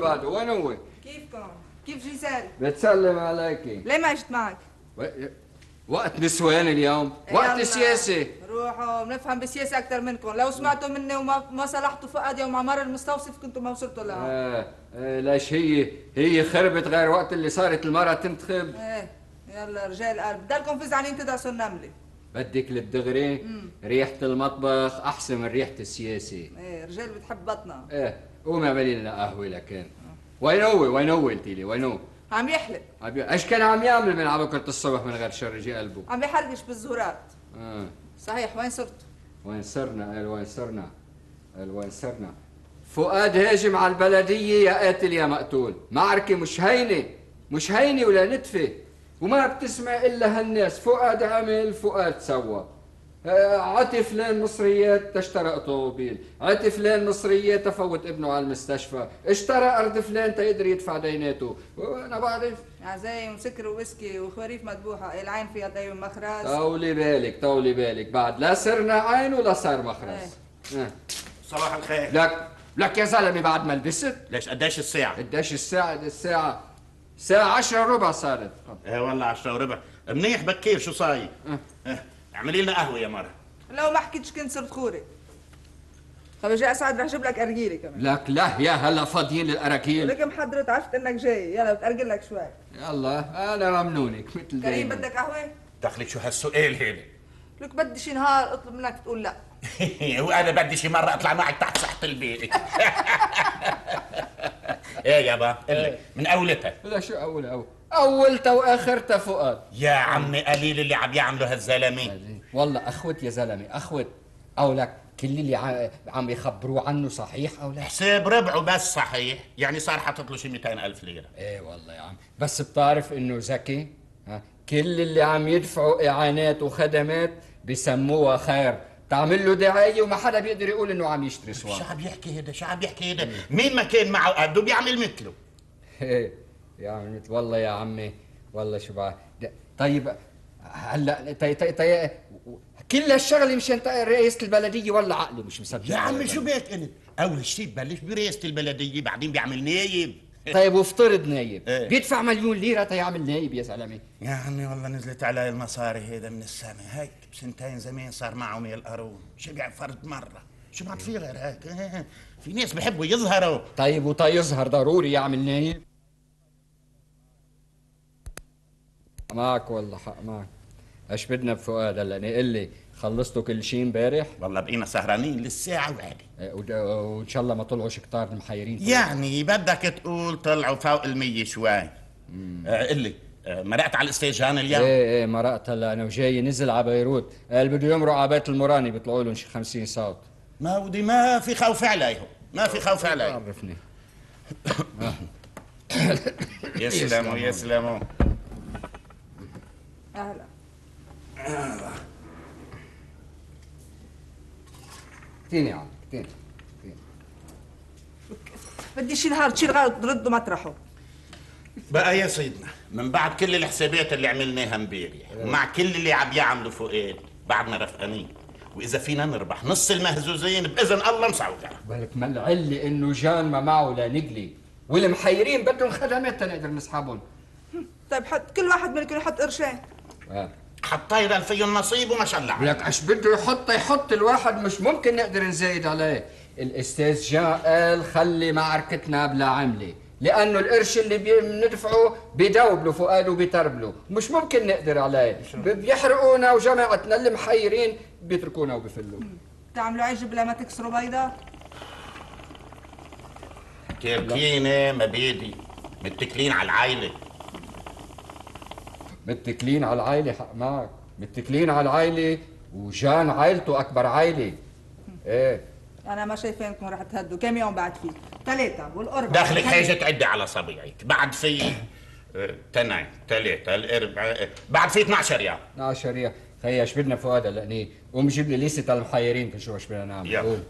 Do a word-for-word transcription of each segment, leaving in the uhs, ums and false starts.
فؤاد وين هو؟ كيفكم؟ كيف جيزال؟ بتسلم عليكي. ليه ما اجت معك؟ وقت نسوان اليوم، وقت السياسة. روحوا بنفهم بالسياسة أكثر منكم، لو سمعتوا مني وما ما صلحتوا فؤاد يوم عمر المستوصف كنتوا ما وصلتوا لها. آه. آه ليش هي هي خربت غير وقت اللي صارت المرأة تنتخب؟ ايه يلا رجال قلب، بدالكم فزعانين تدعسوا النملة. بدك للدغري؟ ريحة المطبخ أحسن من ريحة السياسة. ايه رجال بتحب بطنها. ايه قومي اعملي لنا قهوة لكن. وين هو؟ وين هو قلتي لي؟ وين هو؟ عم يحلق. عم ي... ايش كان عم يعمل من على بكرة الصبح من غير شر يجي قلبه؟ عم يحرقش بالزهورات. اه صحيح وين صرتوا؟ وين صرنا؟ قال وين صرنا؟ قال وين صرنا؟ فؤاد هاجم على البلدية يا قاتل يا مقتول، معركة مش هينة، مش هينة ولا نتفة، وما بتسمع إلا هالناس، فؤاد عمل فؤاد سوى. عطي فلان مصريات تشترى اوتوموبيل، عطي فلان مصريات تفوت ابنه على المستشفى، اشترى ارض فلان تيقدر يدفع ديناته، وانا بعرف عزايم وسكر وويسكي وخريف مذبوحه، العين فيها دايما مخرز. طولي بالك طولي بالك، بعد لا صرنا عين ولا صار مخرز. ايه. اه. صباح الخير. لك لك يا زلمه بعد ما لبست؟ ليش قديش الساعة؟ قديش الساعة؟ الساعة الساعة عشرة وربع صارت. ايه والله عشرة وربع، منيح بكير شو صاير؟ اه. اه. اعملي لنا قهوة يا مرة. لو ما حكيتش كنت صرت خوري. طب اجي اسعد رح اجيب لك ارجيله كمان. لك لا يا هلا فاضيين للاراكيل. لك محضرت عرفت انك جاي، يلا بتأرجل لك شوي. يلا انا ممنونك مثل دايما. كريم بدك قهوة؟ دخلك شو هالسؤال هيدا؟ لك بدي شي نهار اطلب منك تقول لا. وانا بدي شي مرة اطلع معك تحت سطح البيت. ايه يابا قل من اولتها. لا شو اول اول اولتها واخرتها فؤاد. يا عمي قليل اللي عم يعمله هالزلمه. والله اخوت يا زلمه اخوت، او لك كل اللي عم يخبروه عنه صحيح او لا؟ حساب ربعه بس صحيح، يعني صار حاطط له شي مئتين ألف ليرة. ايه والله يا عم، بس بتعرف انه ذكي؟ ها كل اللي عم يدفعوا اعانات وخدمات بسموها خير، تعمل له دعايه وما حدا بيقدر يقول انه عم يشتري سواق. شو عم يحكي هذا؟ شو عم يحكي هذا؟ مين ما كان معه قده بيعمل مثله. ايه يعمل مثل والله يا عمي والله شو بعد. طيب هلا طي طي طي كل هالشغله مشان رئيسة البلديه والله عقلي مش مصدق. يا عمي شو بك انت؟ اول شيء ببلش برئاسة البلديه بعدين بيعمل نايب. طيب وافترض نايب ايه؟ بيدفع مليون ليره تيعمل نايب يا زلمه. يا عمي والله نزلت علي المصاري هيدا من السما، هيك بسنتين زمان صار معهم يا القارون، شبع فرد مره، شو بعد في غير هيك؟ في ناس بحبوا يظهروا. طيب وتا يظهر ضروري يعمل نايب؟ معك والله حق معك. ايش بدنا بفؤاد هلا؟ قل لي خلصتوا كل شيء امبارح؟ والله بقينا سهرانين للساعة وعادي. وان شاء الله ما طلعوش كتار المحيرين. يعني بدك تقول طلعوا فوق المية شوي. آه قل لي آه مرقت على الاستيجان اليوم؟ ايه ايه مرقت هلا انا وجاي نزل على بيروت، قال بده يمرق على بيت المراني بيطلعوا لهم شي خمسين صوت. ما ودي ما في خوف عليهم، ما في خوف عليهم. عرفني. يسلموا يسلموا. اهلا. تيني يا عم تيني بدي شي نهار تشيل غلط ترده مطرحه. بقى يا سيدنا من بعد كل الحسابات اللي عملناها امبارح ومع كل اللي عم يعملوا فؤاد بعدنا رفقانين، واذا فينا نربح نص المهزوزين باذن الله مسعوده. بالك ما العله انه جان ما معه لا نقلي، والمحيرين بدهم خدمات تنقدر نسحبهم. طيب حط كل واحد منكم يحط قرشين. اه حطينا فيهم نصيب وما شاء الله. لك ايش بده يحط يحط الواحد، مش ممكن نقدر نزايد عليه. الاستاذ جان قال خلي معركتنا بلا عمله، لانه القرش اللي بندفعه بيدوب له فؤاد وبيتربله، مش ممكن نقدر عليه، بيحرقونا وجماعتنا اللي محيرين بيتركونا وبيفلوا. تعملوا عجب بلا ما تكسروا بيضة؟ تركينا مبادئ، متكلين على العائله. متكلين على العائله حق معك، متكلين على العائله وجان عائلته اكبر عائله. ايه انا ما شايفينكم رح تهدوا، كم يوم بعد فيه؟ ثلاثة والأربعة. دخلك حاجة تعدي على صبيعك، بعد في تنين ثلاثة الأربعة بعد في اثنعش يوم. اثنعش يوم، خيي ايش بدنا فؤاد هلا؟ قوم جيب لي ليستة المحيرين كل شو ايش بدنا نعمل. يلا.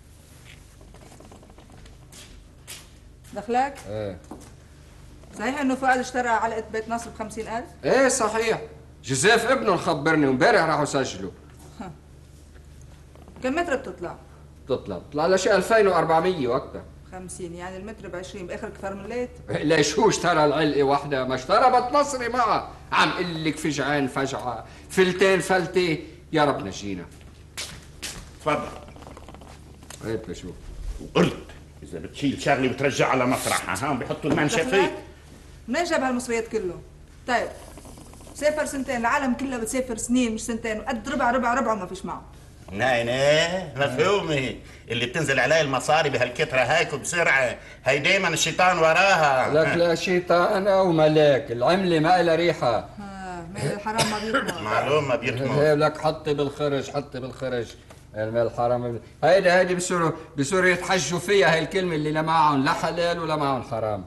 دخلك؟ ايه صحيح انه فؤاد اشترى علقة بيت نصر ب خمسين ألف؟ ايه صحيح، جوزيف ابنه خبرني وامبارح راحوا سجلوا. كم متر بتطلع؟ بتطلع بتطلع لشي ألفين وأربعمية واكثر. خمسين يعني المتر ب عشرين باخر كفر من الليت. ليش هو اشترى العلقه واحده؟ ما اشترى بط مصري معها. عم قل لك فجعان فجعه، فلتين فلتي، يا رب نجينا. تفضل. هات لشوف. وقلت اذا بتشيل شغله بترجع على مطرحها، ها بيحطوا المنشفه فيه. منين جاب هالمصريات كله؟ طيب سافر سنتين، العالم كلها بتسافر سنين مش سنتين، وقد ربع ربع ربع ما فيش معه. ناي ناي مفهومي، اللي بتنزل علي المصاري بهالكتره هيك وبسرعه، هي دايما الشيطان وراها. لك لا شيطان او ملاك، العمله ما لها ريحه. اه مال الحرام ما بيطمر. معلوم ما بيطمر. لك حطي بالخرج، حطي بالخرج. المال الحرام هيدي هيدي بصيروا بصيروا يتحجوا فيها هي الكلمه اللي لا معهم لا حلال ولا معهم حرام.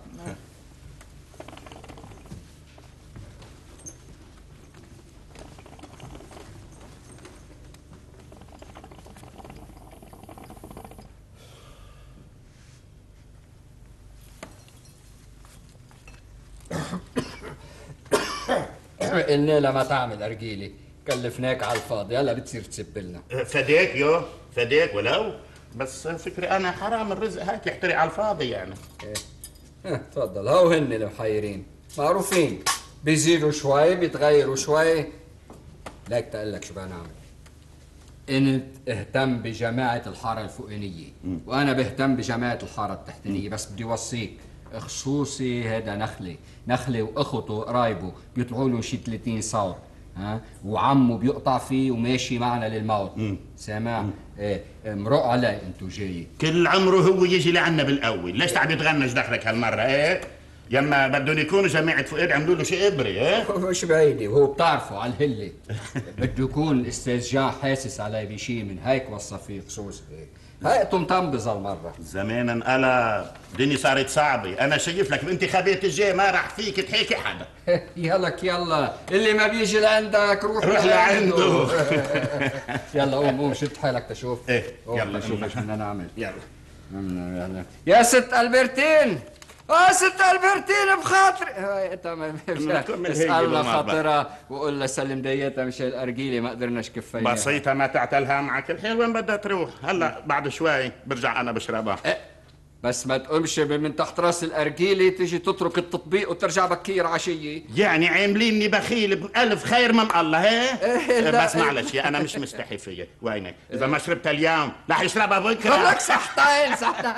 قلنا لها ما تعمل ارجيله، كلفناك على الفاضي، هلا بتصير تسب لنا. فديك يو فديك ولو، بس فكري انا حرام الرزق هيك يحترق على الفاضي يعني. ايه تفضل، هاو هن المحيرين معروفين، بيزيدوا شوي بيتغيروا شوي. لك تقول لك شو بدنا نعمل. انت اهتم بجماعه الحاره الفوقانيه، وانا بهتم بجماعه الحاره التحتانيه، بس بدي وصيك خصوصي هذا نخله، نخله واخته وقرايبه بيطلعوا له شي ثلاثين صوت، ها، وعمه بيقطع فيه وماشي معنا للموت. سامع؟ ايه مرق علي انتو جاي. كل عمره هو يجي لعنا بالاول، ليش تعب يتغنج دخلك هالمره؟ ايه يما بدهم يكونوا جماعه فؤاد عملوا له شيء ابري. ايه مش بعيدة، وهو بتعرفوا على الهله بده يكون الاستاذ جان حاسس علي بشيء، من هيك وصى فيه خصوصي هيك. هيئته مطنبظه المره. زمان انقلب، الدنيا صارت صعبه، انا شايف لك بانتخابات الجاي ما راح فيك تحكي حدا. يلك يلا، اللي ما بيجي لعندك روح روح لعنده. يلا قوم قوم شد حالك تشوف. ايه يلا شوف يلا ايش بدنا نعمل. يلا يا ست البرتين، اه ست البرتين بخاطري. هاي تمام، اسالنا خاطرها وقول لها سلم ديتها مش الارجيله ما قدرناش كفايه. بسيطة ما تعتلها معك الحيل، وين بدها تروح؟ هلا بعد شوي برجع انا بشربها. إيه؟ بس ما تقومش من تحت راس الارجيله تيجي تترك التطبيق وترجع بكير عشيه. يعني عامليني بخيل بألف خير من الله. هي إيه بس معلش يا انا مش مستحي فيا، وينك اذا ما شربتها اليوم رح يشربها بكره. لك صحتين صحتين.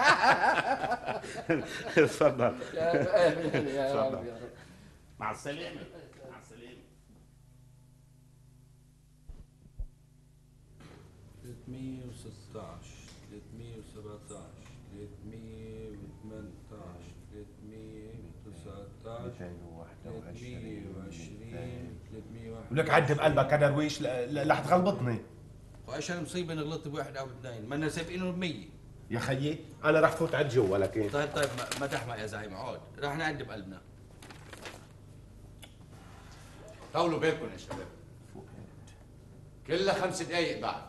تفضل يا رب. مع السلامه. مع السلامه. ثلاثمية وستطعش، ثلاثمية وسبعطعش، ثلاثمية وثمنطعش، ثلاثمية وتسعطعش، ثلاثمية وعشرين، ثلاثمية وواحد. ولك عد بقلبك يا درويش، رح تغلبطني. وايش المصيبه اني غلطت بواحد او اثنين؟ ما سابقينه بمية. يا خيي انا رح فوت على الجو لكن. طيب طيب ما, ما تحمق يا زعيم، اقعد، رح نعد بقلبنا. طولوا بالكم يا شباب، كلها خمس دقايق بعد.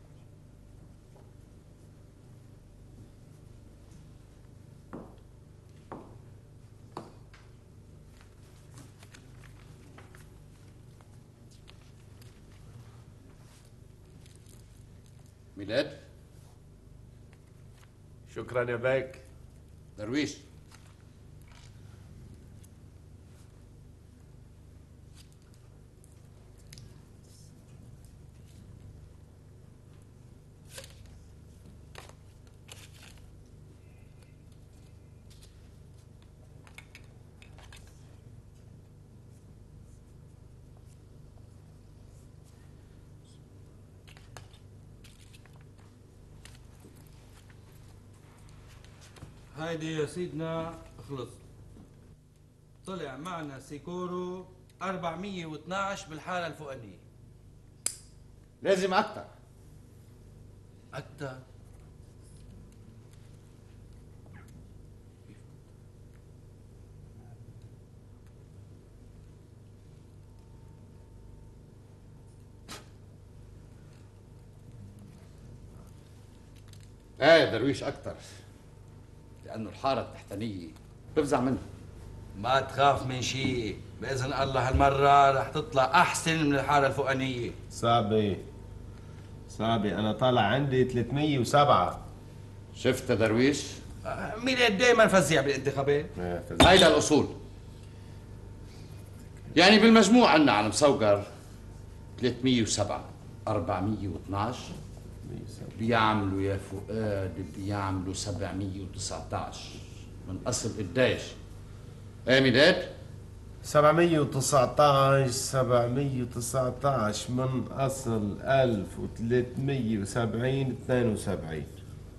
ميلاد. شكرا يا بيك. درويش. هيدي يا سيدنا خلصت. طلع معنا سيكورو أربعمية واثناعش بالحالة الفوقانية. لازم أكتر. أكتر؟ ايه درويش أكتر، لأنه الحارة التحتانية بفزع منها. ما تخاف من شيء، بإذن الله هالمرة رح تطلع أحسن من الحارة الفوقانية. صعبة صعبة، أنا طالع عندي ثلاثمية وسبعة. شفت يا درويش؟ ميلاد دايما فزيع بالانتخابات. هيدا الأصول. يعني بالمجموع عنا على مصوقر ثلاثمية وسبعة أربعمية واثناش بيعملوا يا فؤاد بيعملوا سبعمية وتسعطعش من أصل قديش؟ ايه ميلاد؟ سبعمية وتسعطعش سبعمية وتسعطعش من أصل ألف وثلاثمية وسبعين اثنين وسبعين.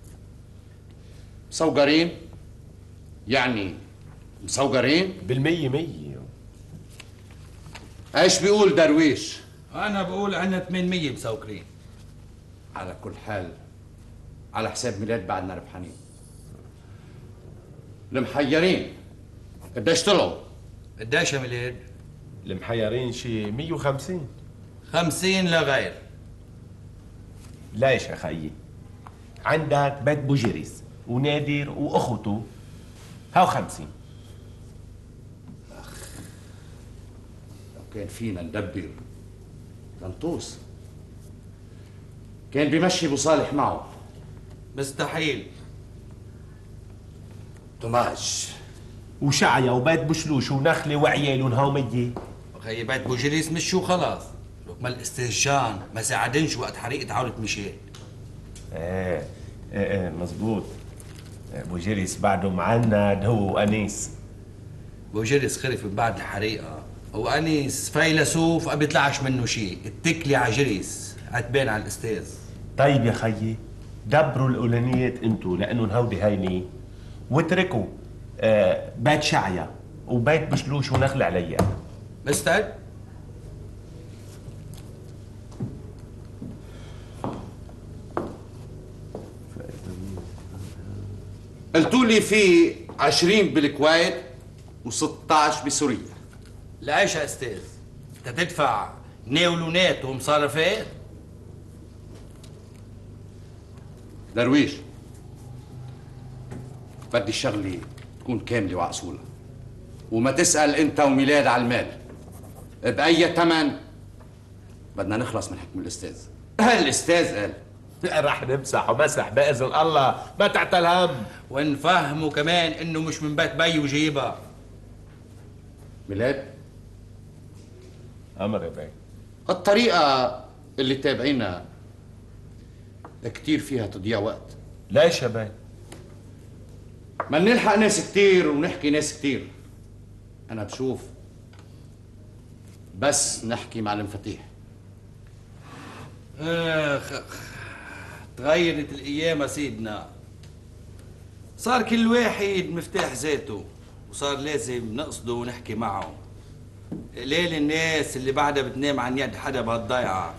مصوقرين؟ يعني مصوقرين؟ بالمية مية. ايش بيقول درويش؟ انا بقول عنا ثمانمية مسوكرين. على كل حال على حساب ميلاد بعدنا ربحانين. المحيرين قديش طلعوا؟ قديش يا ميلاد؟ المحيرين شي مية وخمسين. خمسين لغير. ليش يا خيي؟ عندك بيت بوجريس ونادر واخته هاو خمسين. لو كان فينا ندبر لنطوس كان بيمشي ابو صالح معه. مستحيل. طماج وشعيا وبيت بشلوش ونخله وعيالهم هاو مية. خيي بيت بوجريس مشوا خلاص. ما الاستاذ جان ما ساعدنش وقت حريقة عولة ميشيل. ايه ايه ايه مزبوط. بوجريس بعده معند هو وانيس. بوجريس خلف من بعد الحريقة وانيس فيلسوف ما بيطلعش منه شيء. اتكلي على جريس عتبان على الاستاذ. طيب يا خيي دبروا الاولانيات انتو لانهم هودي هيني واتركوا آه بيت شعيا وبيت بشلوش ونخل عليا. مستعد؟ قلتوا لي في عشرين بالكويت وستطعش بسوريا. لعيش يا استاذ؟ انت تدفع ناولونات ومصارفات؟ درويش بدي الشغلة تكون كاملة وعقصولة وما تسأل انت وميلاد على المال بأي ثمن. بدنا نخلص من حكم الأستاذ. الأستاذ قال رح نمسح ومسح بإذن الله ما تعتل هم. ونفهمه كمان انه مش من بيت بي وجيبها. ميلاد أمر يا بي. الطريقة اللي تابعينا كتير فيها تضييع وقت. ليش يا بي؟ ما نلحق ناس كتير ونحكي ناس كتير. أنا بشوف بس نحكي مع المفاتيح. اخ تغيرت الايام يا سيدنا. صار كل واحد مفتاح ذاته وصار لازم نقصده ونحكي معه. قليل الناس اللي بعدها بتنام عن يد حدا بهالضيعه.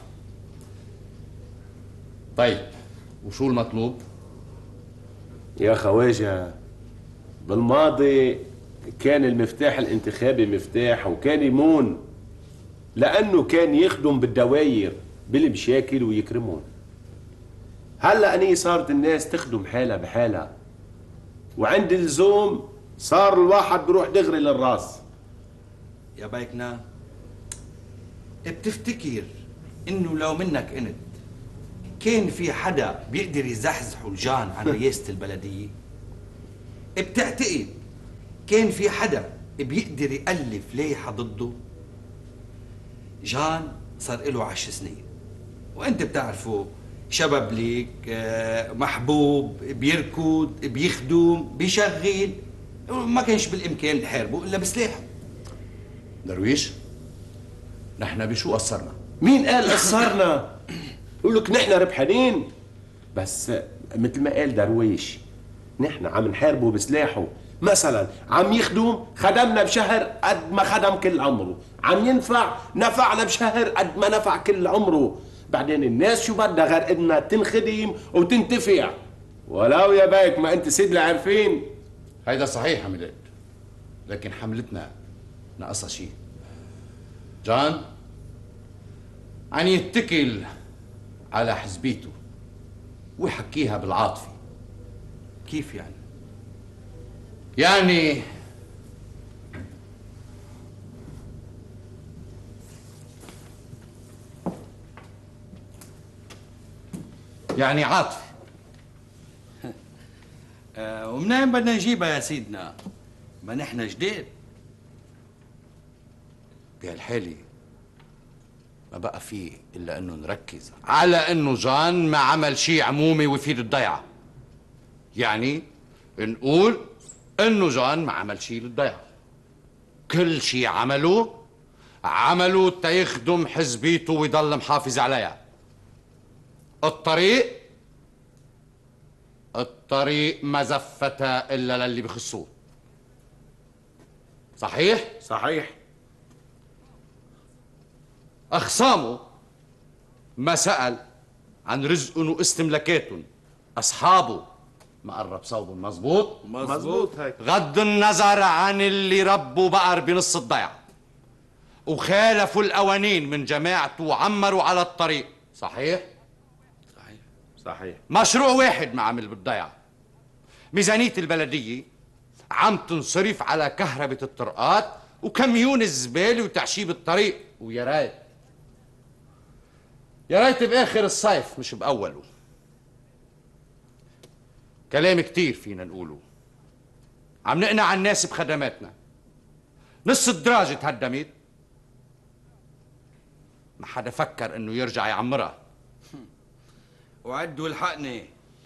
طيب وشو المطلوب؟ يا خواجة بالماضي كان المفتاح الانتخابي مفتاح وكان يمون لأنه كان يخدم بالدواير بالمشاكل ويكرمون. هلا أني صارت الناس تخدم حالها بحالها وعند اللزوم صار الواحد بيروح دغري للراس. يا بايكنا بتفتكر انه لو منك انت كان في حدا بيقدر يزحزحوا الجان عن رئاسة البلدية؟ بتعتقد كان في حدا بيقدر يألف لائحة ضده؟ جان صار له عشر سنين وانت بتعرفه شباب ليك محبوب بيركض بيخدم بيشغل ما كانش بالامكان تحاربه الا بسلاحه. درويش نحن بشو قصرنا؟ مين قال قصرنا؟ يقول لك نحن ربحانين بس مثل ما قال درويش نحن عم نحاربه بسلاحه. مثلا عم يخدم خدمنا بشهر قد ما خدم كل عمره، عم ينفع نفعنا بشهر قد ما نفع كل عمره. بعدين الناس شو بدها غير انها تنخدم وتنتفع. ولو يا بايك ما انت سيد العارفين. هيدا صحيح يا ميلاد لكن حملتنا ناقصها شيء. جان عن يتكل على حزبيته ويحكيها بالعاطفة. كيف يعني؟ يعني يعني عاطفة. آه ومنين بدنا نجيبها يا سيدنا؟ ما نحن جديد. بهالحالة ما بقى فيه إلا إنه نركز على إنه جان ما عمل شيء عمومي ويفيد الضيعة. يعني نقول إنه جان ما عمل شيء للضيعة. كل شيء عمله عمله تيخدم حزبيته ويضل محافظ عليها. الطريق الطريق ما زفت إلا للي بخصوه. صحيح؟ صحيح. أخصامه ما سأل عن رزقهم واستملاكاتهم. أصحابه ما قرب صوبهم. مظبوط؟ مظبوط هيك. غض النظر عن اللي ربوا بقر بنص الضيعة وخالفوا القوانين من جماعته وعمروا على الطريق. صحيح؟ صحيح. صحيح. مشروع واحد ما عمل بالضيعة. ميزانية البلدية عم تنصرف على كهربة الطرقات وكميون الزبالة وتعشيب الطريق. ويا ريت يا ريت بآخر الصيف مش بأوله. كلام كتير فينا نقوله. عم نقنع الناس بخدماتنا. نص الدراجة تهدمت ما حدا فكر انه يرجع يعمرها. وعدوا الحقني.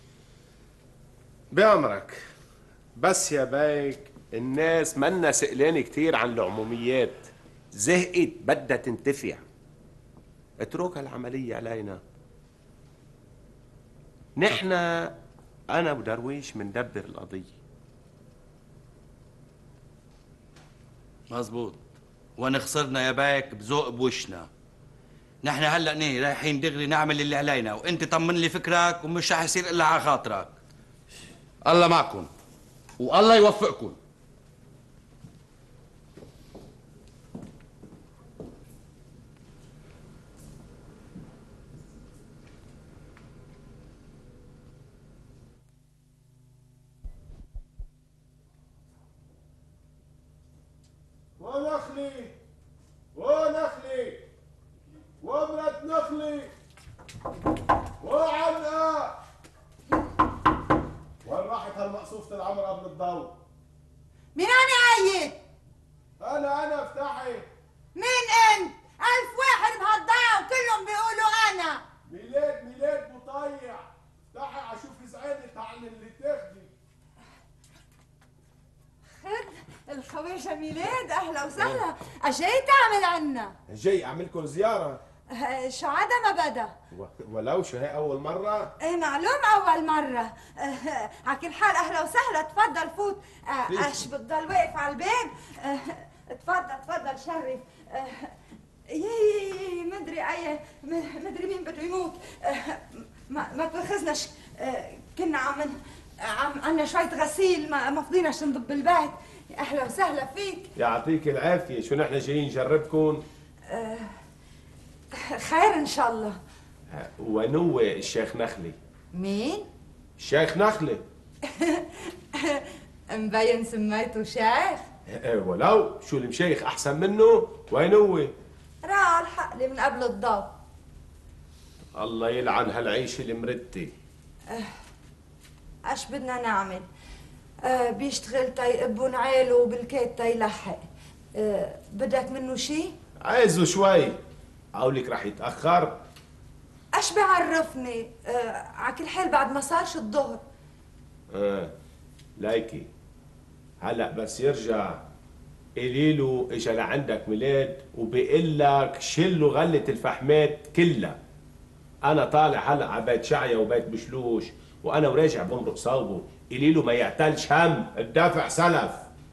بأمرك. بس يا بيك الناس منا سئلانة كتير عن العموميات. زهقت بدها تنتفع. اتركها العملية علينا. نحن أنا ودرويش مندبر القضية. مظبوط. وانا خسرنا يا بايك بذوق بوشنا. نحن هلا نيه رايحين دغري نعمل اللي علينا، وانت طمن لي فكرك ومش رح يصير الا على خاطرك. الله معكم والله يوفقكم. ونخلي ونخلي وامرة نخلي وعنقة. وين راحت هالمقصوفة العمر قبل الضوء؟ مين أنا عيد؟ أنا أنا افتحي. مين أنت؟ ألف واحد بهالضيعة وكلهم بيقولوا أنا. ميلاد ميلاد مطيع. افتحي عشوف زعلت عن اللي تاخدي. خد الخويشة ميلاد، أهلا وسهلا. أجاي تعمل عنا؟ جاي أعمل لكم زيارة. أه، شو عدا ما بدا؟ ولو شو هي أول مرة؟ ايه معلوم أول مرة. أه، على كل حال أهلا وسهلا، تفضل فوت. أه، أش بتضل واقف على الباب؟ أه، تفضل تفضل شرف. أه، يي مدري أي مدري مين بده يموت. أه، ما ما تواخذناش. أه، كنا عم عم عنا شوية غسيل ما ما فضيناش نضب البيت. أهلا وسهلا فيك. يعطيك العافية. شو نحن جايين نجربكم؟ أه، خير إن شاء الله. ونوي الشيخ نخلي. مين؟ الشيخ نخلي. مبين سميته شيخ؟ ايه ولو شو المشيخ احسن منه. وين هو؟ راح الحق لي من قبل الضوء. الله يلعن هالعيشه المردة. اش بدنا نعمل؟ آه بيشتغل تيقبن عيله وبالكيت تيلحق. آه بدك منه شي؟ عايزه شوي. قولك رح يتاخر. اش بعرفني؟ آه على كل حال بعد ما صارش الظهر. اه لايكي هلا بس يرجع قولي له اجا لعندك ميلاد وبيقول لك شيل له غله الفحمات كلها. انا طالع هلا على بيت شعيه وبيت بشلوش وانا وراجع بمرق صوبه. قولي له ما يعتلش هم الدافع سلف.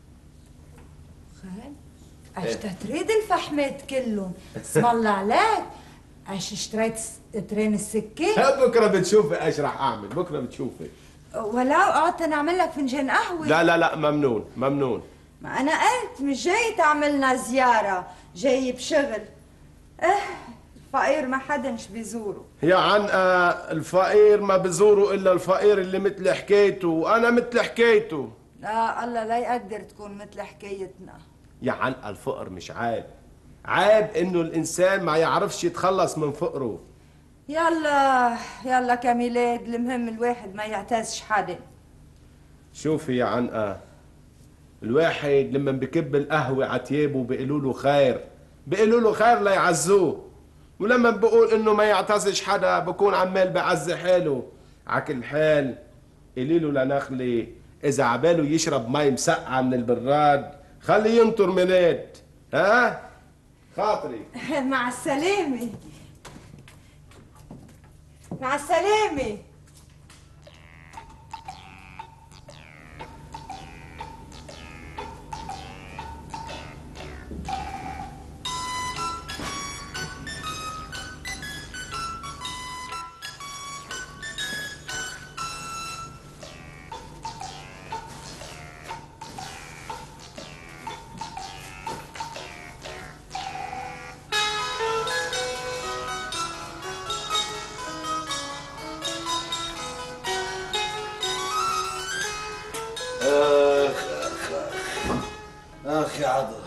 خال اش تريد الفحمات كلهم؟ اسم الله عليك. اش اشتريت ترين السكين؟ بكره بتشوفي ايش رح اعمل. بكره بتشوفي. ولو قعدت نعمل لك فنجان قهوه. لا لا لا ممنون ممنون. ما انا قلت مش جاي تعملنا زياره، جاي بشغل. اه الفقير ما حدنش بيزوره. يا عنقة الفقير ما بزوره الا الفقير اللي مثل حكايته وانا مثل حكايته. لا الله لا يقدر تكون مثل حكايتنا. يا عنقة الفقر مش عيب. عيب انه الانسان ما يعرفش يتخلص من فقره. يلا يلا كميلاد، المهم الواحد ما يعتازش حدا. شوفي يا عنقة، الواحد لما بكب القهوة عتيابه بيقولوا له خير، بيقولوا له خير ليعزوه، ولما بقول انه ما يعتزش حدا بكون عمال بعز حاله. عكل حال قولي له لنخلي اذا عباله يشرب مي مسقعة من البراد خليه ينطر ميلاد. ها خاطري. مع السلامة. مع السلامة. اخ يا عضو.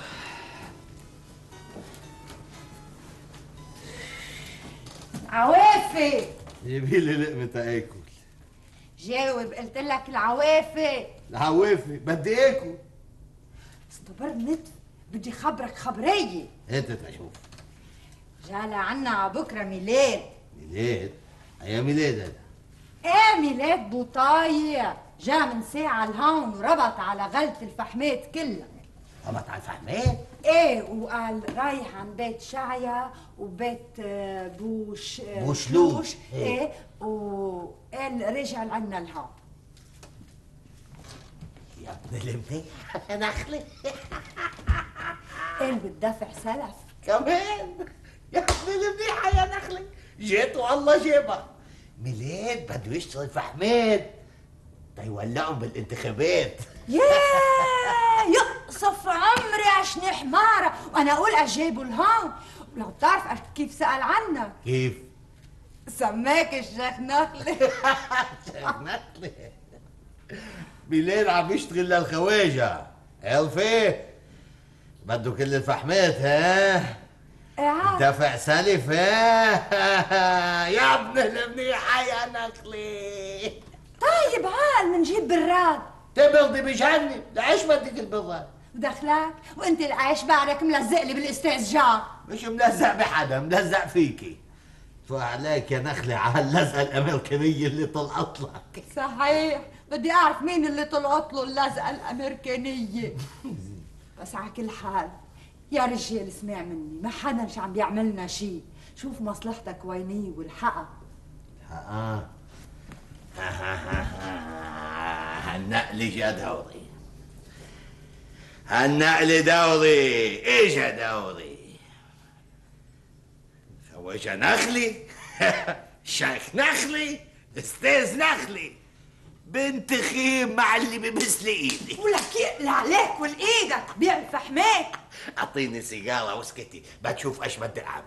عوافي. جيبي لي لقمة اكل. جاوب، قلت لك العوافي. العوافي بدي اكل. استبر نتف، بدي خبرك خبرية. انت تشوف. جالا عنا بكرة ميلاد. ميلاد؟ اي ميلاد هذا؟ ايه ميلاد بوطايع، جا من ساعة لهون وربط على غلة الفحمات كلها. ربط على الفحمات؟ ايه، وقال رايح عن بيت شعيا وبيت آه، بوش آه، بوشلوش. ايه، وقال رجع لعنا لهون. يا ابن المنيح يا نخلة. قال بالدفع سلف. كمان يا ابن المنيحة يا نخلة، جيت والله جيبها. ميلاد بده يشتغل فحمات تيولعهم بالانتخابات. ياه يقصف عمري عشني حمارة وانا اقول اجيبه لهون. ولو بتعرف كيف سأل عنك. كيف؟ سماك الشيخ نخلة. شيخ نخلة ميلاد عم يشتغل للخواجة عرفي؟ بده كل الفحمات. ها؟ ايه دفع سلف. ها؟ يا ابن المنيحة يا نخلة. طيب عال منجيب براد. تبغضي بجنن، ليش بدك البراد؟ ودخلك وانت العيش بعدك ملزق لي بالاستئجار. مش ملزق بحدا، ملزق فيكي. فعليك يا نخلة على اللزقة الأمريكانية اللي طلعت لك. صحيح، بدي اعرف مين اللي طلعت له اللزقة الامريكانية. بس على كل حال يا رجال اسمع مني، ما حدا مش عم بيعملنا شيء. شوف مصلحتك وينيه والحقها. اه هالنقل جا دوري، هالنقل دوري، اجا دوري. خواجة نخلي. شيخ نخلي، استاذ نخلي، بنت خيم معلمة مثل ايدي. ولك يقلع عليك والايدك بيع الفحمات. اعطيني سيجارة واسكتي، بتشوف ايش بدي اعمل.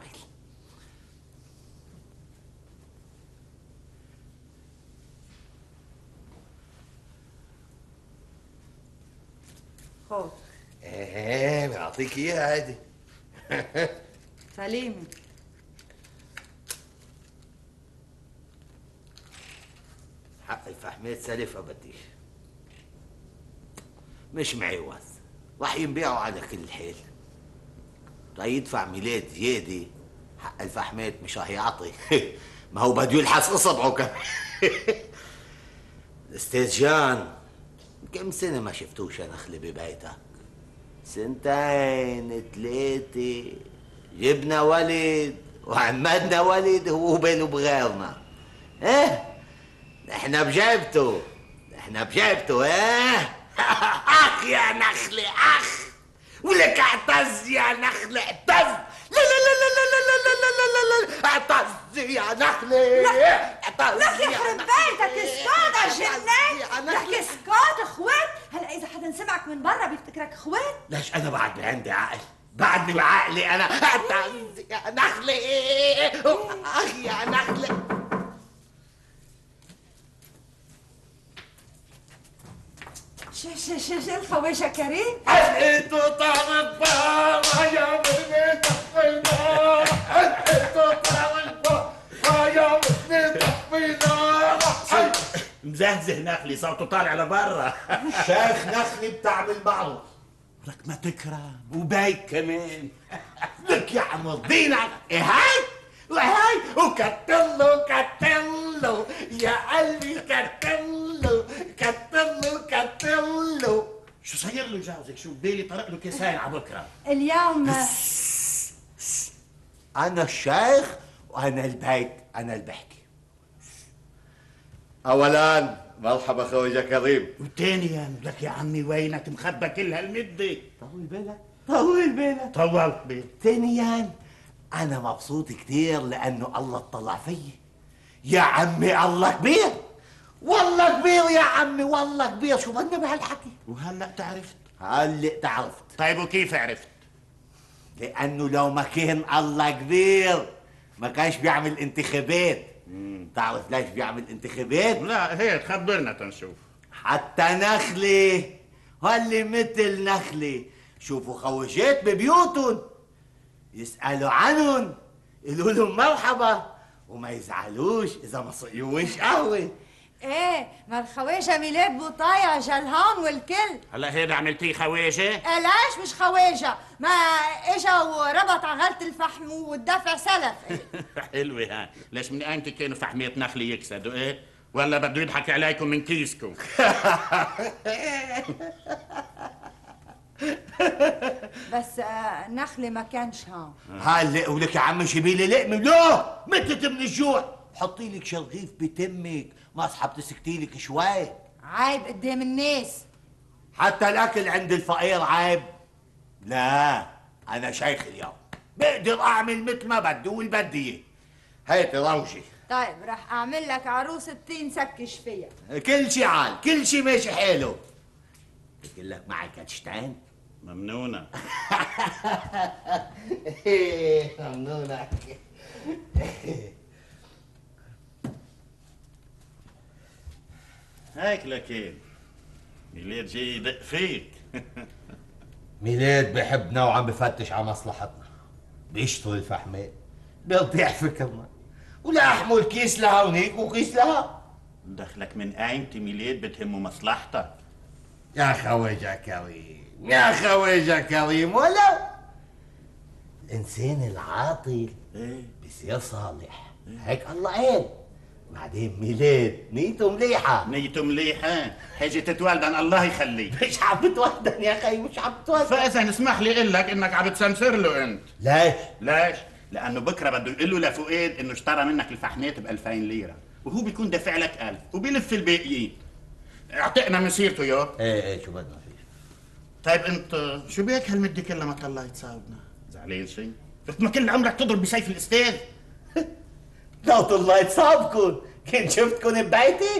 خذ. ايه بعطيك اياها هادي. سليمة. حق الفحمات سلفها بديش، مش معوز، راح ينبيعوا على كل حال. راح يدفع ميلاد زيادة، حق الفحمات مش راح يعطي. ما هو بده يلحس اصبعه كمان. الاستاذ جان كم سنة ما شفتوش يا نخلة ببيتك؟ سنتين ثلاثة، جبنا ولد وعمدنا ولد هو باله بغيرنا. ايه نحنا بجيبته، نحنا بجيبته. ايه اخ يا نخلة اخ، ولك اعتز يا نخلة اعتز. لا لا لا لا لا لا لا لا لا لا لا اعتز يا نخلة. اعتز. لك يخرب بيتك اسكت يا جنان. لك اسكت اخوات. هلا اذا حدا سمعك من برا بيفتكرك اخوات. ليش انا بعد عندي عقل، بعدني بعقلي انا. اعتز يا نخلة اخ يا نخلة. شو شو شو شو الخواجة كريم؟ حلقته طارت بارا يا بني طفي نار، حلقته طارت بارا يا بني طفي نار. مزهزه نخلي صوته طالع لبرا. شيخ نخلي بتعمل معروف. لك ما تكرم وبايك كمان. لك يا عم ارضينا. ايه هاي وهاي وكتله كتله يا قلبي كتله كتله كتله. شو صاير له جوزك؟ شو بالي طرق له كيسين على بكره. اليوم انا الشيخ وانا البيت، انا اللي بحكي. اولا مرحبا خوجة كريم. وثانيا لك يا عمي وينك مخبى كل هالمده؟ طول بالك طول بالك. طولت بالي. ثانيا انا مبسوط كثير لانه الله اطلع فيي. يا عمي الله كبير، والله كبير يا عمي، والله كبير. شو بدنا بهالحكي؟ وهلا تعرفت؟ هلا تعرفت. طيب وكيف عرفت؟ لانه لو ما كان الله كبير ما كانش بيعمل انتخابات. تعرف ليش بيعمل انتخابات؟ لا هيك خبرنا تنشوف. حتى نخلي هاللي مثل نخلي شوفوا خوجات ببيوتهم يسألوا عنهم، يقولوا لهم مرحبا وما يزعلوش إذا ما سقيوش قهوة. ايه ما الخواجه ميلاد بوطايا جلهان والكل. هلا هيدا عملتيه خواجه؟ إيه ليش مش خواجه؟ ما اجا وربط على غلة الفحم والدفع سلف. حلوة هاي. ليش من ايمتى كانوا فحمية نخلي يكسدوا ايه؟ ولا بده يضحك عليكم من كيسكم؟ بس آه نخلي ما كانش هون. هلا ولك يا عم شبيلي لقمة لا متت من الجوع. حطي لك شرغيف بتمك ما اصحى تسكتي لك شوي. عيب قدام الناس. حتى الاكل عند الفقير عيب. لا انا شيخ اليوم بقدر اعمل مثل ما بدي واللي بدي اياه. هيتي روجي. طيب رح اعمل لك عروسة طين سكش فيها. كل شي عال، كل شي ماشي حلو. بقول لك معي كاتشتين؟ ممنونة. ممنونة. هيك لكن ميلاد جاي يدق فيك. ميلاد بحبنا وعم بفتش على مصلحتنا، بيشتري الفحمات، بيرتاح فكرنا، ولا احمل كيس لها ونيك وكيس لها. دخلك من ايمتى ميلاد بتهمه مصلحتك؟ يا خواجة كريم، يا خواجة كريم، ولو الإنسان العاطل ايه بصير صالح، هيك الله قال. بعدين ميلاد نيته مليحة. نيته مليحة، حاجة تتولدن الله يخليك. مش عم بتوحدن يا أخي، مش عم بتوحدن. فإذا اسمح لي أقول لك إنك عم بتسمسر له أنت. ليش؟ ليش؟ لأنه بكرة بده يقول له لفؤاد إنه اشترى منك الفحمات ب ألفين ليرة، وهو بيكون دافع لك ألف وبيلف الباقيين. اعطينا مسيرته يا. ايه ايه شو بدنا فيه؟ طيب أنت شو بيك هالمدة كلها ما طلعت صاوبنا؟ زعلان شي؟ قلت ما كل عمرك تضرب بسيف الأستاذ؟ لو طلعت صابكن كنت شفتكن ببيتي؟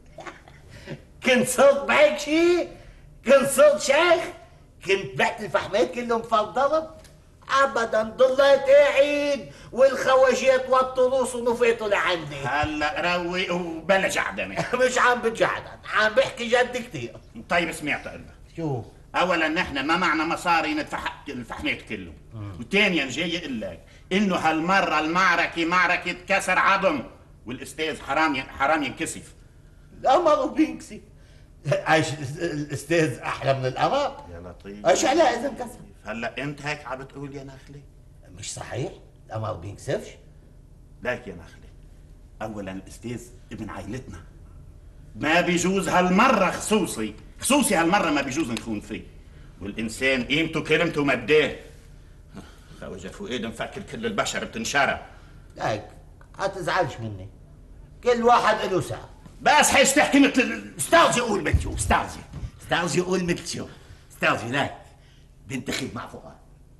كنت صرت بهيك شي؟ كنت صرت شيخ؟ كنت بعت الفحمات كلهم فضلت؟ ابدا، ضليت قاعد والخواجات وطوا رؤوسهم وفاتوا لعندي. هلا روق وبلا جعدنة. مش عم بتجعدن، عم بحكي جد كتير. طيب سمعت أقول لك. شو؟ اولا نحن ما معنا مصاري ندفع الفحمات كله، وثانيا جاي اقول لك انه هالمره المعركه معركه كسر عظم، والاستاذ حرام حرام ينكسف. القمر بينكسف. ايش الاستاذ احلى من القمر؟ يا لطيف. ايش على اذا انكسف؟ هلا انت هيك عم بتقول يا نخلي؟ مش صحيح؟ القمر بينكسفش؟ لك يا نخلي، اولا الاستاذ ابن عائلتنا، ما بيجوز هالمره خصوصي خصوصي هالمره ما بيجوز نخون فيه، والانسان قيمته كرمته مداه. خواجه فؤاد مفكر كل البشر بتنشرى. ليك هتزعلش مني، كل واحد له ساعة. بس حيش تحكي مثل استاذي قول مثل شو، استاذي استاذي قول مثل شو، استاذي ليك بنتخب مع فؤاد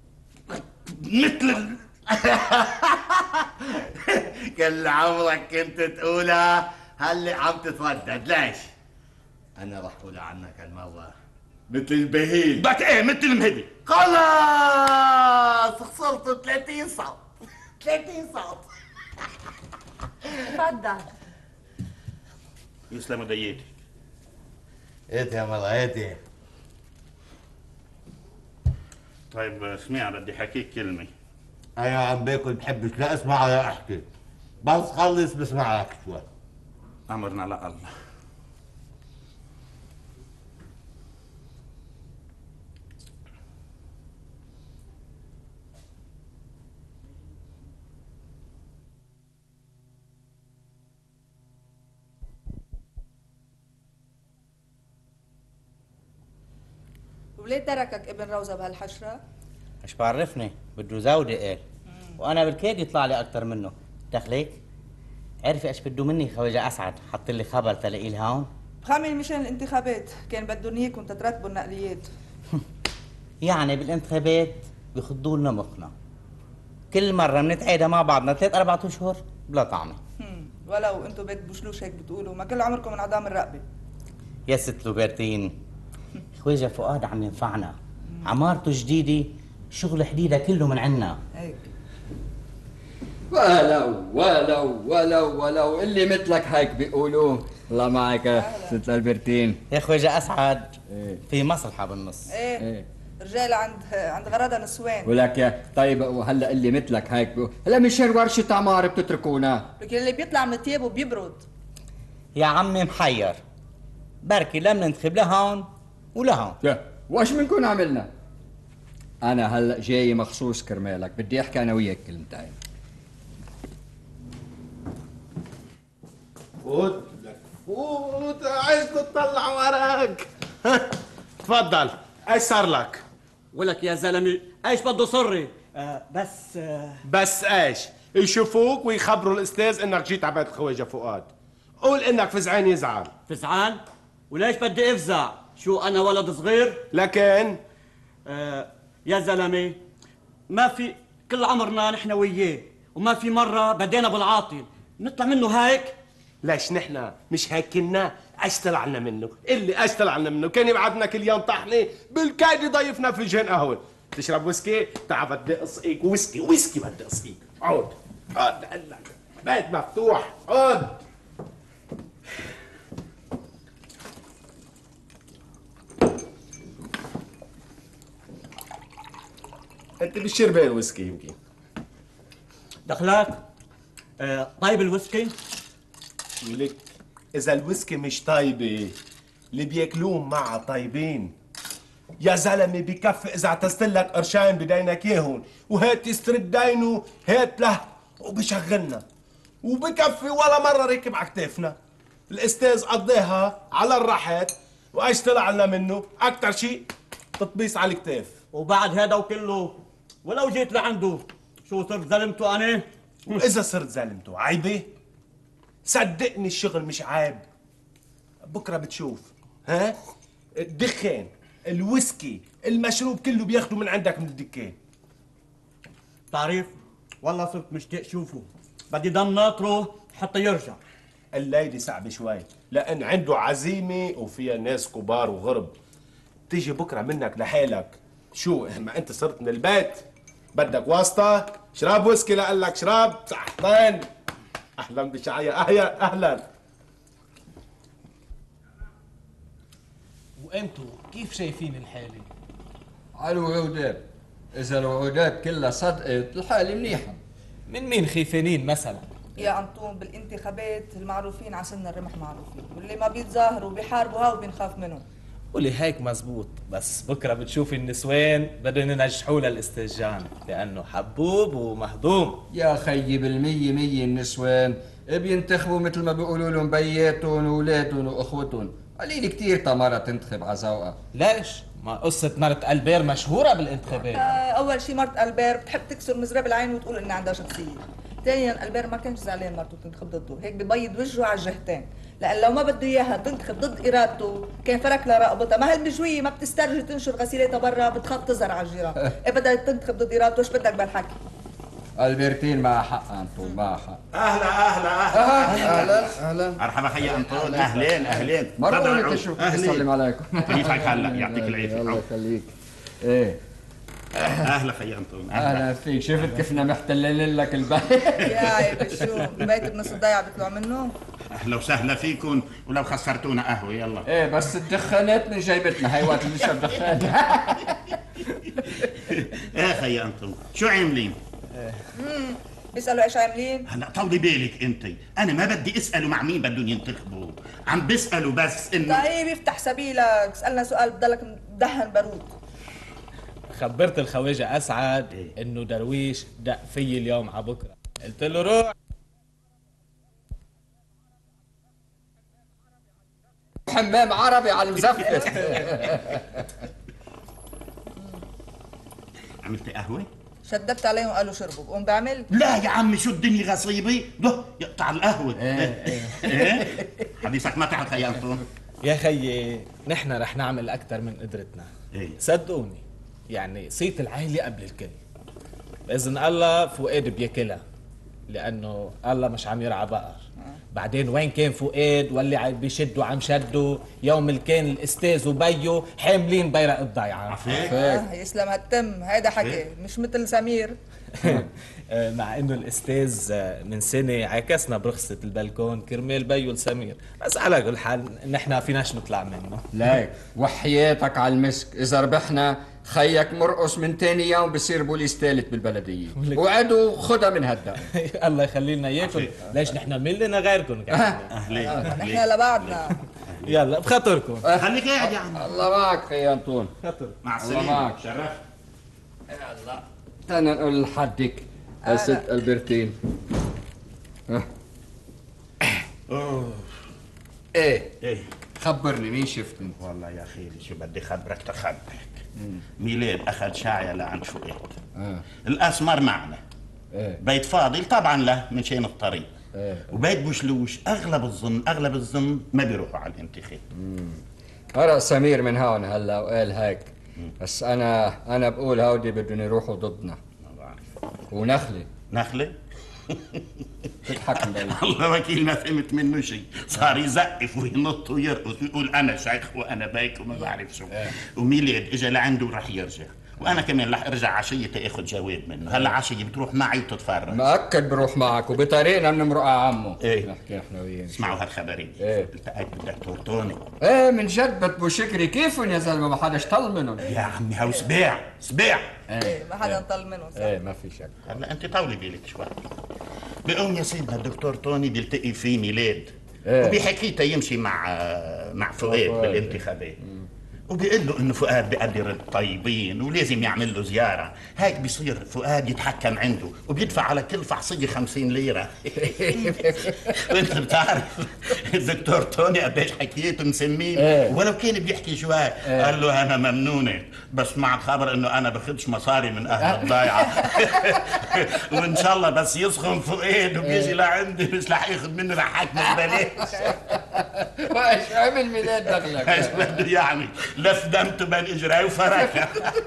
مثل ال... كل عمرك كنت تقولها هلا عم تتردد. ليش؟ انا رح اقولها عنك هالمرة مثل البهيل. بك ايه مثل المهدي. خلاص خسرت ثلاثين صوت. ثلاثين صوت. تفضل. يسلموا دياتك. ايتي يا مرة ايتي. طيب اسمع بدي حكيك كلمة. انا عم باكل بحبش لا اسمع ولا احكي، بس خلص بسمع لك شوي. امرنا لله. وليه تركك ابن روزة بهالحشرة؟ مش بعرفني، بده زودة قال، وانا بالكاد يطلع لي اكثر منه. دخلك؟ عرفي ايش بده مني خواجه اسعد؟ حط لي خبر تلاقيه لهون. بخمن مشان الانتخابات، كان بدهم اياكم كنت ترتبوا النقليات. يعني بالانتخابات بيخضوا لنا مخنا. كل مرة بنتعادى مع بعضنا ثلاث أربع أشهر بلا طعمة. ولو انتم بيت بوشلوش هيك بتقولوا، ما كل عمركم من عظام الرقبة. يا ست لوبرتين، خواجة فؤاد عم ينفعنا، عمارته جديدة، شغل حديدة كله من عنا. هيك ولو ولو ولو ولو اللي مثلك هيك بيقولوا. الله معك يا ست البرتين. يا خواجة أسعد، ايه في مصلحة بالنص. ايه, ايه رجال عند عند غرضها نسوان. ولك يا طيب، وهلا اللي مثلك هيك بيقول هلا مشان ورشة عمار بتتركونا. لكن اللي بيطلع من ثيابه بيبرد. يا عمي محير، بركي لا بننتخب لهون ولهون. واش منكون عملنا؟ انا هلا جاي مخصوص كرمالك، بدي احكي انا وياك كلمتين. فوت لك فوت، عايز تطلع وراك. تفضل، ايش صار لك؟ ولك يا زلمه ايش بده صري؟ آه بس آه بس ايش؟ يشوفوك ويخبروا الاستاذ انك جيت على بيت الخواجه فؤاد. قول انك فزعان يزعل. فزعان؟ وليش بدي افزع؟ شو انا ولد صغير؟ لكن آه يا زلمه ما في، كل عمرنا نحن وياه، وما في مره بدينا بالعاطل نطلع منه هيك. ليش نحن مش هيك كنا؟ ايش طلعنا منه؟ اللي ايش طلعنا منه؟ كان يبعثنا كل يوم طحنه، بالكاد يضيفنا فنجان قهوه. تشرب ويسكي؟ تعال بدي اسقيك ويسكي، ويسكي بدي اسقيك. عود عود، قال لك بيت مفتوح، عود. انت بالشربين ويسكي يمكن. دخلك؟ آه طيب الويسكي؟ ولك اذا الويسكي مش طيبه اللي بياكلوهم معها طيبين. يا زلمه بكفي اذا اعتزتلك قرشين بدينك ياهن، وهات يسترد دينه هات له وبشغلنا، وبكفي ولا مره ركب على كتافنا. الاستاذ قضيها على الراحات، وايش طلع لنا منه؟ اكثر شيء تطبيس على الكتاف. وبعد هذا وكله ولو جيت لعنده شو صرت ظلمته انا؟ واذا صرت ظلمته عيبه؟ صدقني الشغل مش عيب. بكره بتشوف. ها؟ الدخان، الويسكي، المشروب كله بياخدوا من عندك من الدكان. تعرف والله صرت مشتاق شوفه، بدي ضل ناطره حتى يرجع. الليلة صعبة شوي لأن عنده عزيمة وفيها ناس كبار وغرب. تيجي بكرة منك لحالك. شو ما أنت صرت من البيت بدك واسطة؟ شراب ويسكي لقلك شراب صحتين. أهلا بشعية، أهلا أهلا. وانتو كيف شايفين الحالة؟ على الوعودات، إذا الوعودات كلها صدقت الحالة منيحة. من مين خيفانين مثلا؟ يا أنطون بالانتخابات المعروفين على سن الرمح معروفين، واللي ما بيتظاهروا بيحاربوا هاو بنخاف منهم. قولي هيك مزبوط، بس بكره بتشوفي النسوان بدهم ينجحوا للاستهجان لانه حبوب ومهضوم. يا خيي بالمية مية النسوان بينتخبوا مثل ما بيقولوا لهم بياتهم واولادهم واخوتهم. قليل كتير تمارة تنتخب على ذوقها. ليش؟ ما قصة مرت ألبير مشهورة بالانتخابات. آه أول شي مرت ألبير بتحب تكسر مزراب العين وتقول إن عندها شخصية. ثانيا ألبير ما كانش زعلان مرته تنتخب ضده، هيك ببيض وجهه على الجهتين، لأن لو ما بده إياها تنتخب ضد إرادته كان فرك لها رقبتها. ما هالمجوية ما بتسترجي تنشر غسيلاتها برا، بتخاف تظهر على الجيران. إيه بدها تنتخب ضد إرادته، إيش بدك بالحكي؟ البرتين معها حق أنطون، معها حق. اهلا اهلا اهلا أهلا أهلا. مرحبا خي انطون، اهلين اهلين. مرحبا تشوف. السلام عليكم. كيفك هلا؟ يعطيك العافيه. الله يخليك. إيه اهلا خي انطون. اهلا فيك. شفت كيفنا محتلين لك البيت؟ يا عيب شو البيت بنص الضيعة بيطلعوا منه؟ اهلا وسهلا فيكم، ولو خسرتونا قهوه يلا. ايه بس الدخانات من جيبتنا، هي وقت نشرب دخان. ايه خي انطون شو عاملين؟ امم بيسألوا ايش عاملين؟ هلا طولي بالك انت، انا ما بدي اساله مع مين بدهم ينتخبوا، عم بساله بس انه طيب افتح سبيلك، اسألنا سؤال بضلك مدهن بارود. خبرت الخواجة أسعد إيه؟ إنه درويش دق في اليوم على بكرة، قلت له روح حمام عربي على المزفت. عملت قهوه؟ شددت عليهم وقالوا شربوا، بقوم بعمل؟ لا يا عمي شو الدنيا غصيبه، ده يقطع القهوه. ايه حديثك ما تعرف يا انطون. يا خيي نحن رح نعمل اكثر من قدرتنا. ايه صدقوني، يعني صيت العيلة قبل الكل. بإذن الله فؤاد بياكلها، لأنه الله مش عم يرعى بقر. بعدين وين كان فؤاد واللي عم بيشدوا عم شدوا يوم اللي كان الأستاذ وبيو حاملين بيرق الضيعة. آه يسلم هالتم، هيدا حكي مش مثل سمير. مع انه الاستاذ من سنه عكسنا برخصه البلكون كرمال بيو لسمير، بس على كل حال نحن فيناش نطلع منه. ليك وحياتك على المسك، اذا ربحنا خيك مرقص من تاني يوم بصير بوليس ثالث بالبلديه، وعدوا خدها من هالدقة. الله يخلي لنا اياكم، ليش نحن مين لنا غيركم؟ اهلين نحن لبعضنا. يلا بخاطركم خليك قاعد يا عم. الله معك يا انطون. مع الله السلامه. معك. شرفت. يلا تعال نقول لحدك يا ست البرتين. اوه ايه ايه خبرني مين شفت انت؟ والله يا خيري شو بدي خبرك تخبرك. ميلاد اخذ شاعية لعند فؤاد. آه. الاسمر معنا. ايه بيت فاضل طبعا له من شين الطريق. ايه وبيت بوشلوش اغلب الظن اغلب الظن ما بيروحوا على الانتخاب. قرأ سمير من هون هلا وقال هيك، بس انا انا بقول هودي بدهم يروحوا ضدنا. ما بعرف. ونخلة نخلة؟ تضحك مبين. الله وكيل ما فهمت منه شيء، صار يزقف وينط ويرقص ويقول انا شيخ وانا بيك وما بعرف شو. وميلاد اجى لعنده وراح يرجع، وانا كمان رح ارجع عشيه تاخذ جواب منه. هلا عشيه بتروح معي وتتفرج. مأكد بروح معك وبطريقنا بنمرق على عمه. ايه نحكي احنا وياه. اسمعوا هالخبرين. ايه التقيت بالدكتور توني. ايه من جد بتبو شكري كيفن يا زلمه ما حدا اشطل منهم. يا عمي هو سبيع سبيع. ايه ما حدا انطل منهم. ايه ما في شك. هلا انت طولي بالك شوي. بقوم يا سيدنا الدكتور توني بيلتقي في ميلاد. ايه وبيحكيته يمشي مع مع فؤاد بالانتخابات. وبيقول له انه فؤاد بقدر الطيبين ولازم يعمل له زياره، هيك بيصير فؤاد يتحكم عنده وبيدفع على كل فحصيه خمسين ليره. وانت بتعرف الدكتور توني قديش حكيته مسميه. ايه. ولو كان بيحكي شوي ايه. قال له انا ممنونه بس مع الخبر انه انا باخدش مصاري من اهل الضيعه. وان شاء الله بس يسخن فؤاد وبيجي لعندي مش رح ياخذ مني رح حكمه ببلاش. وايش عمل ميلاد دخلك؟ ايش بده يعمل؟ لف دمته بين اجري وفركه.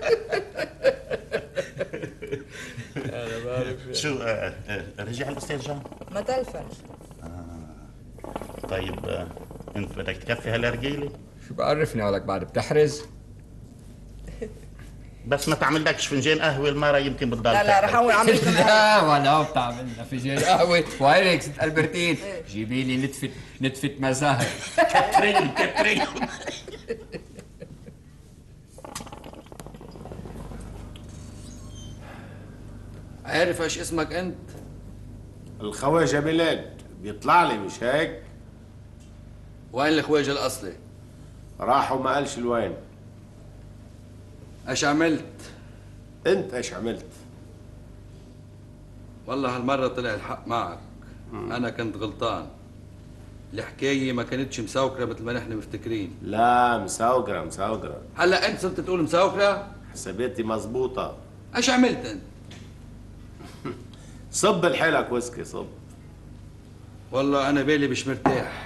شو آه آه رجع الاستاذ جان؟ ما تلفن. آه. طيب آه انت بدك تكفي هالرجيله؟ شو بعرفني عليك بعد بتحرز؟ بس ما تعمل لكش فنجان قهوه المره يمكن بتضل. لا لا رح اقوم اعمل لكم لا ولا بتعمل لنا فنجان قهوه، وهيك ست البرتين جيبي لي نتفه نتفه مزاهر. كترين كترين. عارف ايش اسمك انت؟ الخواجه ميلاد بيطلع لي مش هيك؟ وين الخواجه الاصلي؟ راحوا ما قالش الوين. ايش عملت؟ انت ايش عملت؟ والله هالمره طلع الحق معك. مم. انا كنت غلطان. الحكايه ما كانتش مساوكره مثل ما نحن مفتكرين. لا مساوكره مساوكره. هلا انت صرت تقول مساوكره؟ حساباتي مزبوطه. ايش عملت انت؟ صب الحلك ويسكي صب. والله انا بالي مش مرتاح.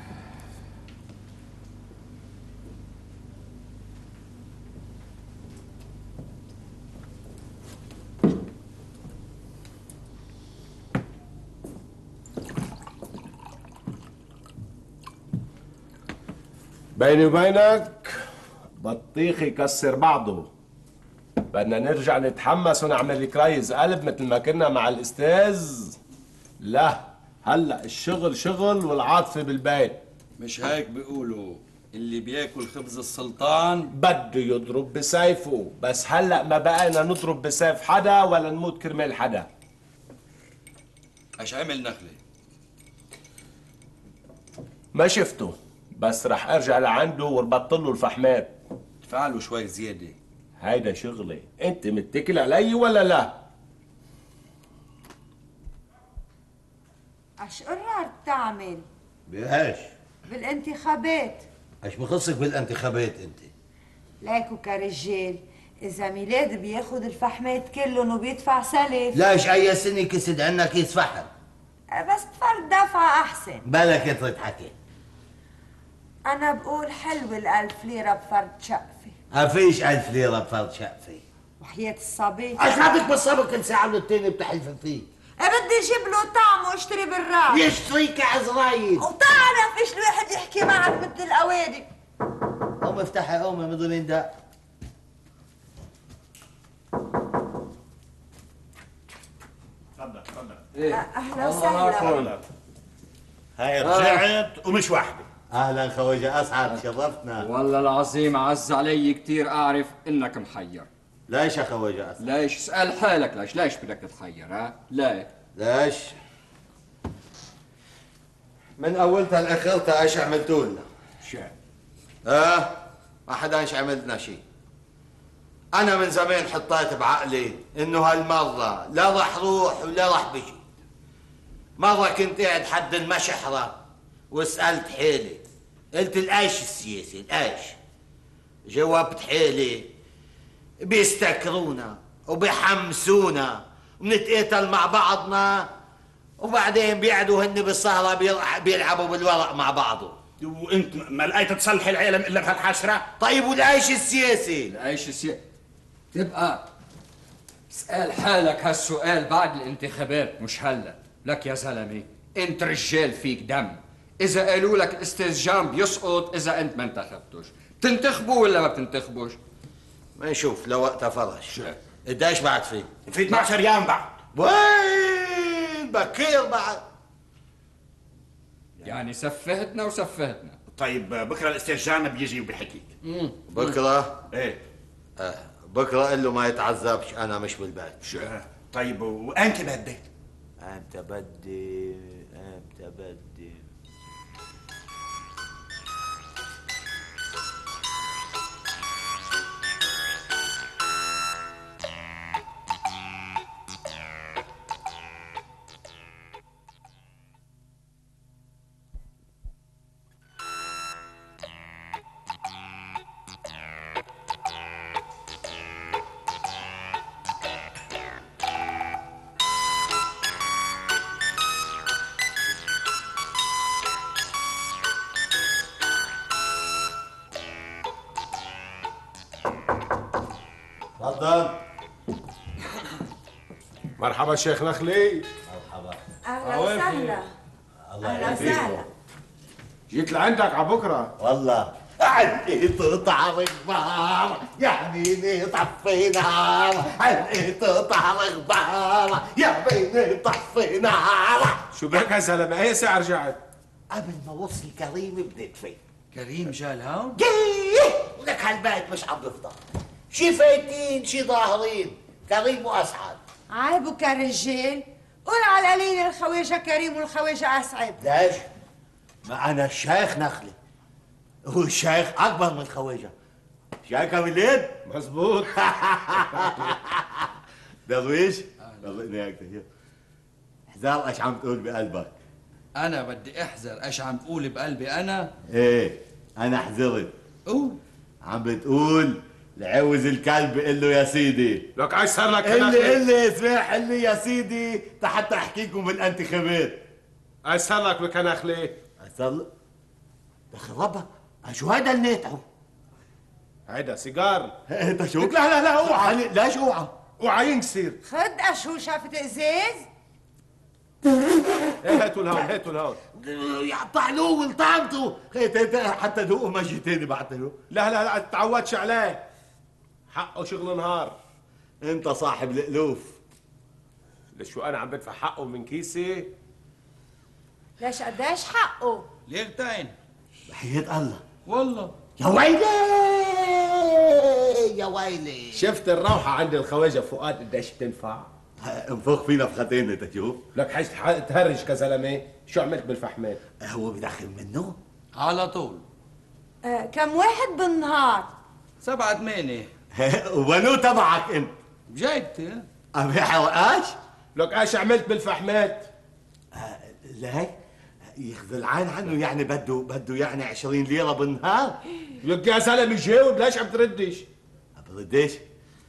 بيني وبينك بطيخ يكسر بعضه. بدنا نرجع نتحمس ونعمل كرايز قلب مثل ما كنا مع الاستاذ. لا هلا الشغل شغل والعاطفه بالبيت. مش هيك بيقولوا اللي بياكل خبز السلطان بده يضرب بسيفه، بس هلا ما بقينا نضرب بسيف حدا ولا نموت كرمال حدا. ايش عمل نخله؟ ما شفته، بس رح ارجع لعنده وربط له الفحمات. ادفع له شوي زياده. هيدا شغلي، انت متكل علي ولا لا؟ ايش قررت تعمل بايش؟ بالانتخابات؟ ايش بخصك بالانتخابات انت؟ ليكوا كرجال إذا ميلاد بياخد الفحمات كلهم وبيدفع سلف. ليش أي سنة كسد عنا كيس فحم؟ بس بفرض دفعة أحسن. بلا كترة حكي. أنا بقول حلو الألف ليرة بفرض شقفة. ما فيش ألف ليرة بفرض شقفة. وحياة الصبي. أسعدك بالصبر كل ساعة والتاني بتحلف فيه. بدي اجيب له طعم واشتري بالراس. يشتري كعزرايل. وتعرف ايش الواحد يحكي معك مثل الأوادم. قومي افتحي قومي مثل مين ده؟ تفضل تفضل. إيه؟ أهلا وسهلا. هاي رجعت ومش واحدة. أهلا خواجة أسعد شرفتنا. والله العظيم عز علي كتير أعرف إنك محير. ليش يا خواجة أسعد؟ ليش؟ اسأل حالك ليش؟ ليش بدك تتحير ها؟ ليه؟ ليش؟ من أولتها لآخرتها إيش عملتوا لنا؟ شو؟ آه ما حدا إيش عملنا شيء. أنا من زمان حطيت بعقلي إنه هالمرة لا رح روح ولا رح بجي. مرة كنت قاعد حد المشحرة وسألت حالي، قلت الأيش السياسي الأيش؟ جاوبت حالي بيستكرونا وبيحمسونا ونتقاتل مع بعضنا وبعدين بيقعدوا هن بالسهرة بيلعبوا بالورق مع بعضهم. وانت ما لقيت تصلح العالم الا بهالحشرة؟ طيب والعيش السياسي؟ العيش السياسي تبقى اسأل حالك هالسؤال بعد الانتخابات مش هلا. لك يا زلمة انت رجال فيك دم. اذا قالوا لك الاستاذ جان بيسقط اذا انت ما انتخبتوش، بتنتخبوا ولا ما بتنتخبوش؟ ما نشوف لوقتها فرش. قديش بعد فيه؟ في اثنعش ايام بعد. وين بكير بعد. يعني سفهتنا وسفهتنا. طيب بكره الاستاذ جان بيجي وبيحكيك. بكره؟ ايه آه بكره قل له ما يتعذبش انا مش بالبيت. شو؟ طيب وامتى بدي؟ امتى بدي امتى بدي تفضل. مرحبا شيخ نخلي. مرحبا. أهلا وسهلا. أهلا وسهلا. جيت لعندك على بكره. والله عني تقطع غبار يعني طفي نار، عني تقطع غبار يا بيني طفي نار. شو بك يا زلمه؟ اي ساعه رجعت؟ قبل ما وصل كريم بديت فيه. كريم جال هون؟ جيه ولك هالبيت مش عم بفضل. شي فايتين شي ظاهرين، كريم واسعد. عيبك يا رجال، قول على قليل الخواجة كريم والخواجة أسعد. ليش؟ ما أنا الشيخ نخلي، هو الشيخ أكبر من الخواجة. شايف يا ولاد؟ مزبوط. درويش؟ الله ياك تهيأ. احذر ايش عم تقول بقلبك. أنا بدي أحذر إيش عم تقول بقلبي أنا؟ إيه أنا حذرت. قول. عم بتقول لعوز الكلب بقول له يا سيدي. لك عايز صار لك اللي اللي اسمح لي يا سيدي حتى احكيكم بالانتخابات. عايز صار لك بكناخلي. صار لك دخل ربك شو هيدا اللي ناتعه؟ هيدا سيجار. انت شو؟ لا لا لا اوعى. ليش اوعى؟ اوعى ينكسر. خد أشو شافت إزاز؟ ايه هاتوا الهون هاتوا الهون. يقطع له ولطعمته حتى ذوقه ما جي تاني بعته. لا لا لا تعودش عليه، حقه شغل نهار. انت صاحب الالوف. لشو انا عم بدفع حقه من كيسي؟ ليش قديش حقه؟ ليلتين. بحياة الله. والله. يا ويلي يا ويلي. شفت الروحة عند الخواجة فؤاد قديش بتنفع؟ انفخ فينا في خطينا تشوف. لك حيث تهرج كزلمة، شو عملت بالفحمات؟ هو بدخل منه؟ على طول. آه كم واحد بالنهار؟ سبعة ثمانية. ولو تبعك انت؟ بجيبتي. عم يحرقاش؟ لك ايش عملت بالفحمات؟ آه لا يخذل العين عنه، يعني بده بده يعني عشرين ليرة بالنهار. لك يا زلمة جاوب، ليش عم تردش؟ عم بردش؟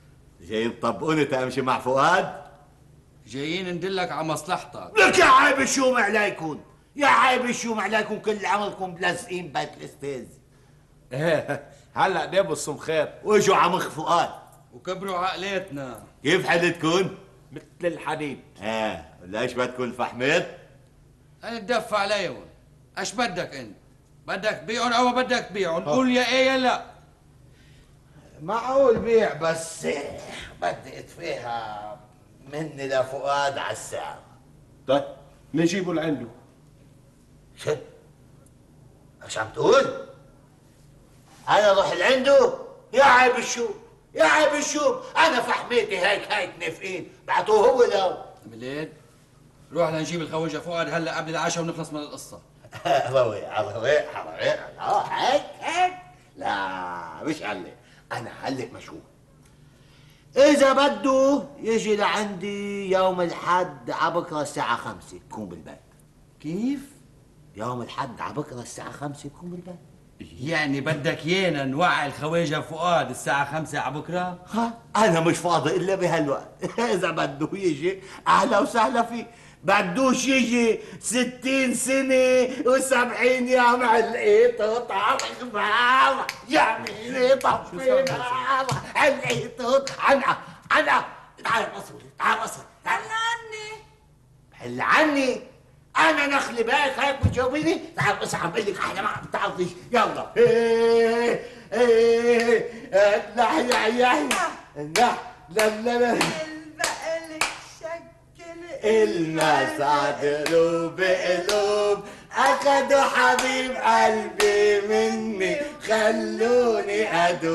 جايين تطبقوني تمشي مع فؤاد؟ جايين ندلك على مصلحتك. لك يا عيب الشوم عليكم، يا عيب الشوم عليكم، كل عملكم ملزقين بيت الاستاذ. هلا دابوا خير واجوا على مخ فؤاد وكبروا عقلاتنا. كيف حدتكن؟ مثل الحديد. اه ليش بدكم الفحمات؟ انا اتدفع عليهم. ايش بدك انت؟ بدك تبيعهم او ما بدك تبيعهم؟ قول يا ايه يا لا. معقول بيع، بس بدي ادفعها مني لفؤاد على الساعة. طيب نجيبه لعنده. شو؟ ايش عم تقول؟ انا اروح لعنده؟ يا عيب الشوم، يا عيب الشوم، انا فحميتي هيك هيك نافقين، بعتوه هو لو. بلاد روح لنجيب الخواجه فؤاد هلا قبل العشاء ونخلص من القصه. روي على رويق على رويق، اه هيك هيك، لا مش هلا، انا هلا مشغول. إذا بده يجي لعندي يوم الحد عبكرة الساعة خمسة تكون بالبيت. كيف؟ يوم الحد عبكرة الساعة خمسة تكون بالبيت. يعني بدك يانا نوعي الخواجه فؤاد الساعة خمسة على بكره؟ ها أنا مش فاضي إلا بهالوقت. إذا بده يجي أهلا وسهلا فيه، بدوش يجي ستين سنة وسبعين يوم علقيته طبخ بابا يعمل طفينا علقيته عنع عنع. تعال مصر تعال مصر حل عني حل عني. انا نخلي بالك هيك بتجاوبيني. تعال بس عم بقول لك احلى ما بتعرفيش. يلا ايه ايه لا يا يا لا لا لا لا البقلك شكل الناس عدلوا بقلوب اخدوا حبيب قلبي مني خلوني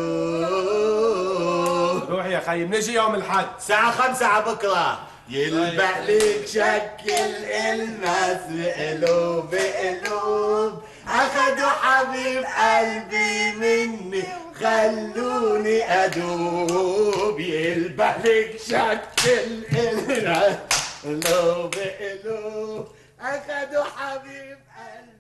ادوب. روح يا خيي نجي يوم الحد الساعة خمسة على بكرة. يلبق لك شكل الناس بقلوب بقلوب اخدوا حبيب قلبي مني خلوني ادوب. يلبق لك شكل الناس بقلوب بقلوب اخدوا حبيب قلبي